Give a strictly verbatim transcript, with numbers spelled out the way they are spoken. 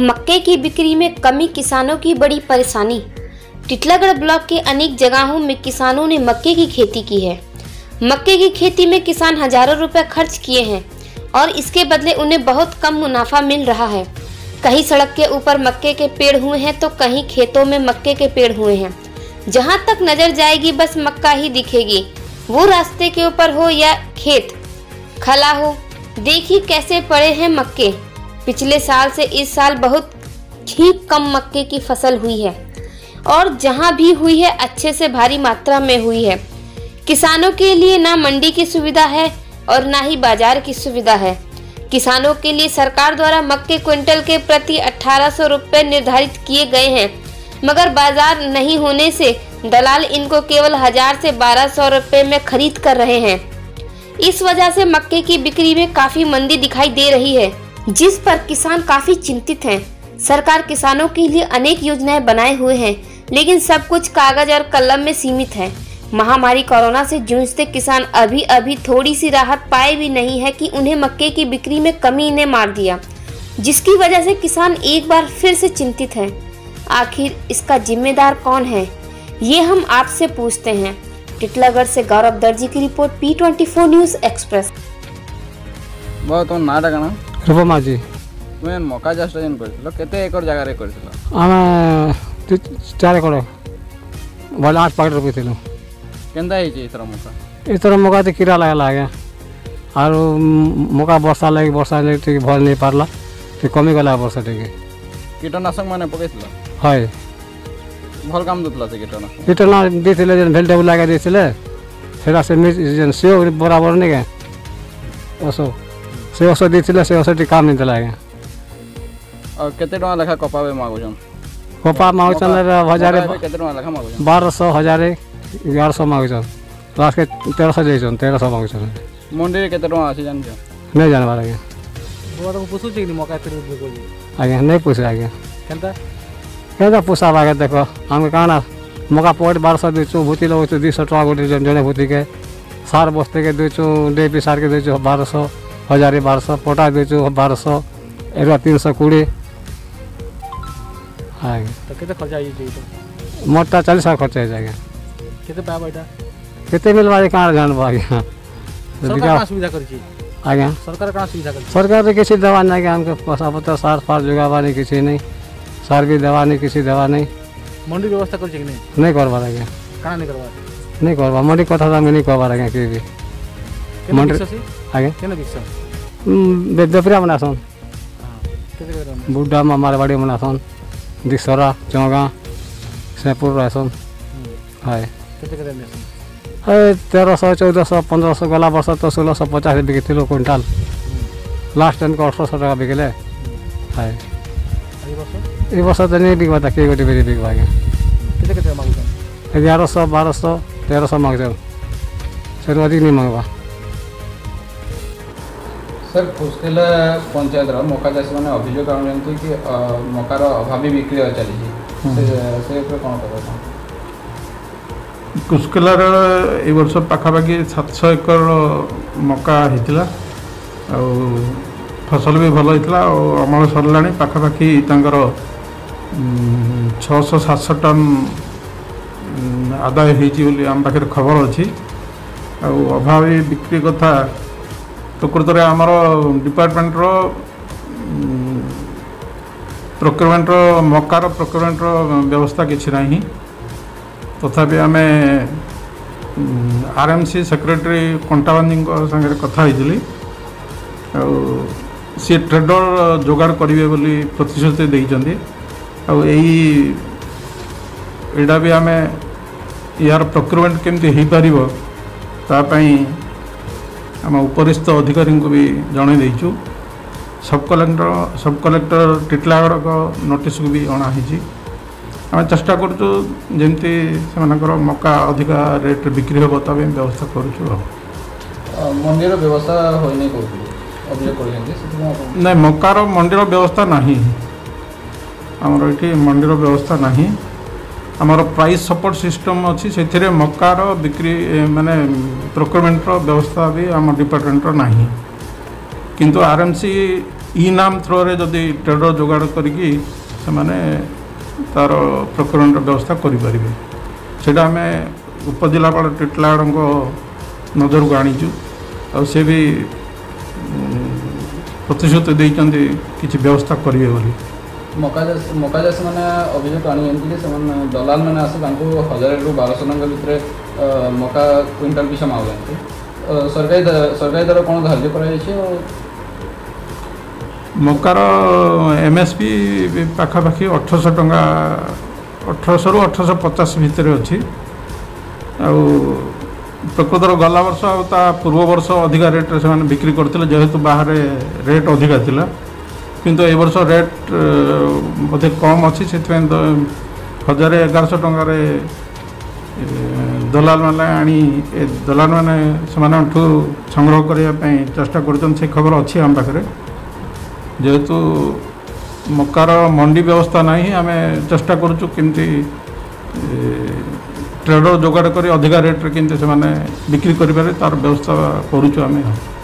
मक्के की बिक्री में कमी किसानों की बड़ी परेशानी। टिटलागढ़ ब्लॉक के अनेक जगहों में किसानों ने मक्के की खेती की है। मक्के की खेती में किसान हजारों रुपए खर्च किए हैं और इसके बदले उन्हें बहुत कम मुनाफा मिल रहा है। कहीं सड़क के ऊपर मक्के के पेड़ हुए हैं तो कहीं खेतों में मक्के के पेड़ हुए हैं। जहां तक नजर जाएगी बस मक्का ही दिखेगी, वो रास्ते के ऊपर हो या खेत खला हो। देखिए कैसे पड़े हैं मक्के। पिछले साल से इस साल बहुत ही कम मक्के की फसल हुई है और जहां भी हुई है अच्छे से भारी मात्रा में हुई है। किसानों के लिए ना मंडी की सुविधा है और ना ही बाजार की सुविधा है। किसानों के लिए सरकार द्वारा मक्के क्विंटल के प्रति अठारह सौ रुपये निर्धारित किए गए हैं, मगर बाजार नहीं होने से दलाल इनको केवल हजार से बारह सौ रुपये में खरीद कर रहे हैं। इस वजह से मक्के की बिक्री में काफी मंदी दिखाई दे रही है, जिस पर किसान काफी चिंतित हैं। सरकार किसानों के लिए अनेक योजनाएं बनाए हुए हैं, लेकिन सब कुछ कागज और कलम में सीमित है। महामारी कोरोना से जूझते किसान अभी अभी थोड़ी सी राहत पाए भी नहीं है कि उन्हें मक्के की बिक्री में कमी ने मार दिया, जिसकी वजह से किसान एक बार फिर से चिंतित हैं। आखिर इसका जिम्मेदार कौन है, ये हम आपसे पूछते हैं। टिटलागढ़ से गौरव दर्जी की report, P twenty four news express. बहुत नाटा कना रूपमा जी तुम मका चाष जेन कर केते एकड़ जगह रे करथिलो? आमे चार एकड़ बोले आठ पैकेट रुपये थिलो। केंदा हे जे इतरा मका इतरा मका तो कीड़ा लगा लागे और मका वर्षा लगे वर्षा नहीं ठीक भल नहीं पारला तो कमी गला वर्षा ठीक कीटनाशक माने पकेइथिलो? हाय भल काम दतला से कीटनाशक कीटनाशक देथिले जेन भेलटेबुल लगा देथिले सेरा से जेन सेव बराबर नहीं के ओसो से ओसो देथिले से ओसो काम नहीं देला के। और केते टका लेखा कपावे मागुजन? कपा मागुचन हजार केते टका लेखा मागुजन? बारह सौ हजार ग्यारह सौ मागुचन लास्ट के तेरह सौ देछन तेरह सौ मागुचन। मंडी रे केते टका आसी जान नहीं जानबार आगे बोरा को पुसु छी मका एते रुपये कोली आगे नहीं पूछे आगे केनता केनता पूछा आगे देखो हम काना मका पॉइंट बारह सौ देचु भूति लो तो दुई सौ टका गोटे जने भूति के सार बस्ते के देचु डेपी सार के देचु बारह सौ हजार बारह सौ पोटा देचु बारह सौ एरा तीन सौ कोड़े आगे तो केते खर्चा आई जे तो मोटा चालीस हजार खर्चा जाएगा। केते पाबा एटा केते मिलवा कहाँ जानब आगे सरकार का सुविधा कर छी आगे सरकार का सुविधा कर सरकार तो किसी दवा नहीं हमके पैसा पता सार फार जुगावा नहीं किसी नहीं सार भी दवा नहीं किसी दवा नहीं। मंडी व्यवस्था कर छी कि नहीं? नहीं करवा लगे काना नहीं करवा नहीं करवा मंडी कथा था नहीं करवा लगे कि भी मंडी आगे केना बिक्स बेदपरिया बनासन हां केते करन बुड्ढा मामार बाड़ी बनासन दिसरा चौगा सेपुर रहसन हाय केते करन देसन है तेरह सौ चौदह सौ पंद्रह सौ गला वर्ष तो सोलह सौ पचास बिकती लो क्विंटल लास्ट टाइम को अठारह सौ टका बिकले है। ये वर्ष तो नहीं बिकवा था कई गोटी बेरी बिकवा गया केते केते मागुचन ग्यारह सौ बारह सौ तेरह सौ मांगते सर अधिक नहीं मांगवा। सर कुस्केला पंचायत रो मका चाषी मैंने अभियोग आनुचंती कि मकार अभावी बिक्री चली से से कोन करबो? कुस्केलार ए वर्ष पाखापाखि सात सौ एकड़ मका होता फसल भी भल होता अमल सरला पाखापाखि तांकर छःश सातश टन आदाय होती आम पाखे खबर अच्छी। अभावी बिक्री कथा प्रकृत में आमर डिपार्टमेंट रो प्रोक्योरमेंट मकार प्रोक्योरमेंट व्यवस्था किसी ना तथापि आम आरएमसी सेक्रेटरी कंटाबांधी संगे कथा होती सी ट्रेडर जोगाड़ करेंगे बोली प्रतिश्रुति देते आईटा भी आम यार प्रोक्योरमेंट केमती हो पार तापाई आम उपरिस्थ अधिकारी को भी जन देचु। सब कलेक्टर सब कलेक्टर टिटलागढ़ को नोटिस को भी अणाही आम चेष्टा करुँ जमती से मका अधिका रेट बिक्री हम तब व्यवस्था करुँ। मंडी व्यवस्था ना मकार मंडी व्यवस्था नहीं आमर ये मंडी व्यवस्था नहीं आमर प्राइस सपोर्ट सिस्टम अच्छी से मकार बिक्री माने प्रोक्योरमेंट व्यवस्था भी आम डिपार्टमेंट नहीं किंतु आरएमसी ଇ ନାମ ଥ୍ରୋରେ ଯଦି ଟ୍ରେଡର ଯୋଗାଡ଼ କରିକି ସେମାନେ ତାର ପ୍ରକ୍ରିୟାର ବ୍ୟବସ୍ଥା କରିପାରିବେ। ସେଇଟା ଆମେ ଉପଜିଲ୍ଲାପାଳ ଟିଟଲାଗଡ଼ଙ୍କ ନଜରକୁ ଆଣିଛୁ ଆଉ ସେ ବି ପ୍ରତିଶ୍ରୁତି ଦେଇଛନ୍ତି କିଛି ବ୍ୟବସ୍ଥା କରିବେ ବୋଲି। ମକା ଚାଷ ମକା ଚାଷୀ ମାନେ ଅଭିଯୋଗ ଆଣିଛନ୍ତି ଯେ ସେମାନେ ଦଲାଲ ମାନେ ଆସି ତାଙ୍କୁ ହଜାରରୁ ବାରଶହ ଟଙ୍କା ଭିତରେ ମକା କ୍ୱିଣ୍ଟାଲ ପିଛା ମାଗୁଛନ୍ତି। ସରକାରୀ ସରକାରୀ ଦ୍ୱାରା କ'ଣ ଧାର୍ଯ୍ୟ କରାଯାଇଛି? ଆଉ ମକାର ଏମ୍ ଏସ୍ ପି ପାଖାପାଖି ଅଠରଶହ ଟଙ୍କା ଅଠରଶହରୁ ଅଠରଶହ ପଚାଶ ଭିତରେ ଅଛି। ଆଉ ପ୍ରକୃତର ଗଲା ବର୍ଷ ଆଉ ତା ପୂର୍ବ ବର୍ଷ ଅଧିକା ରେଟ୍ରେ ସେମାନେ ବିକ୍ରି କରିଥିଲେ ଯେହେତୁ ବାହାରେ ରେଟ୍ ଅଧିକା ଥିଲା, କିନ୍ତୁ ଏ ବର୍ଷ ରେଟ୍ ବୋଧେ କମ୍ ଅଛି। ସେଥିପାଇଁ ହଜାରେ ଏଗାରଶହ ଟଙ୍କାରେ ଦଲାଲମାନେ ଆଣି ଏ ଦଲାଲମାନେ ସେମାନଙ୍କଠୁ ସଂଗ୍ରହ କରିବା ପାଇଁ ଚେଷ୍ଟା କରୁଛନ୍ତି, ସେ ଖବର ଅଛି ଆମ ପାଖରେ। ଯେହେତୁ ମକାର ମଣ୍ଡି ବ୍ୟବସ୍ଥା ନାହିଁ, ଆମେ ଚେଷ୍ଟା କରୁଛୁ କେମିତି ଟ୍ରେଡର ଯୋଗାଡ଼ କରି ଅଧିକା ରେଟ୍ରେ କେମିତି ସେମାନେ ବିକ୍ରି କରିପାରିବେ ତାର ବ୍ୟବସ୍ଥା କରୁଛୁ ଆମେ।